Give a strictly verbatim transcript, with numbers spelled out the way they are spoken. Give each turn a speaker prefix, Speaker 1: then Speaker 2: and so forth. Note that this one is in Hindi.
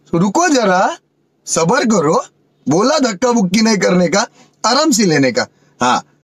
Speaker 1: रुको जरा, सबर करो। बोला धक्का बुक्की नहीं करने का, आराम से लेने का। हाँ